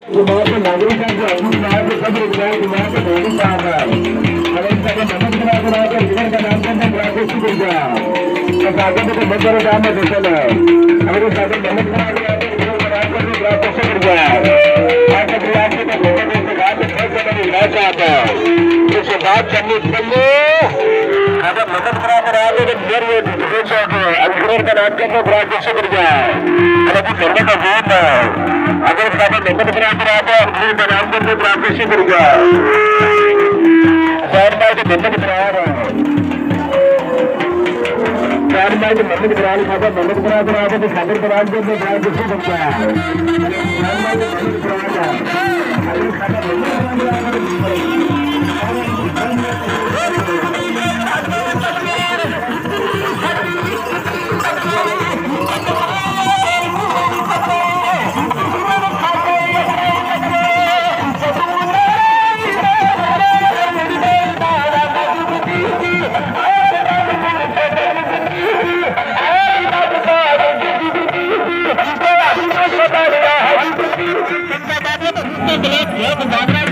नागरिकांचे अमूल्य सब मोदी साहब जीवन का नाम करना प्राकृतिक ऊर्जा मध्य ग्राम में देशल अगर साधन मदद प्राकृतिक ऊर्जा बात करनी अगर मदद कराकर अंग्रेज का नाम करना प्राकृतिक ऊर्जा करने का जोर है अगर साधन मदद कराकर अंग्रेज का नाम करना प्राकृतिक ऊर्जा मदद करा रहा है मदद करा मदद करा तो सागर करार को किसी सकता है एक